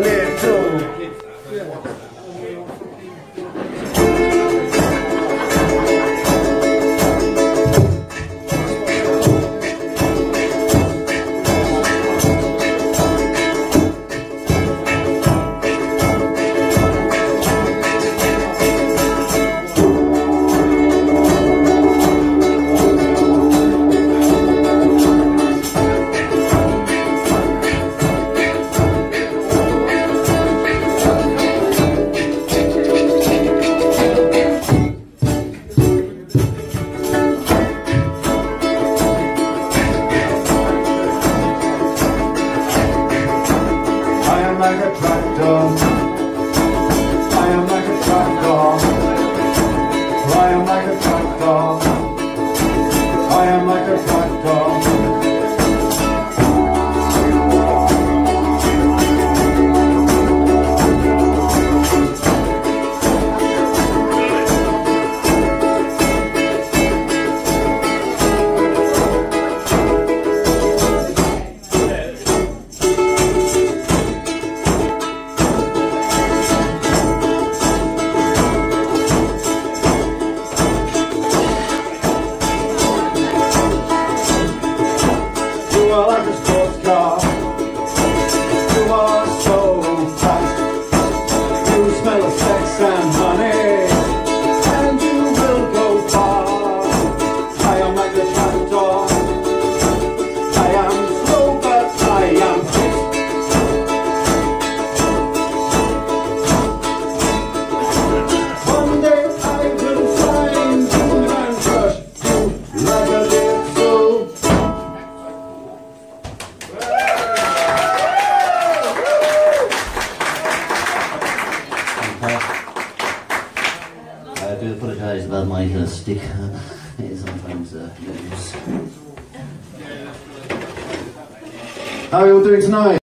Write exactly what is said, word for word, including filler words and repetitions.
Didgeridoo. Like a tractor, I am like a tractor, I am like a tractor, I am like a tractor. You are like a sports car, you are so fast, you smell of sex and money, and you will go far. I am like a tractor, I am slow but I am fit. One day I will find you and crush you like a little. I do apologise about my uh, stick. It is sometimes uh, loose. How are you all doing tonight?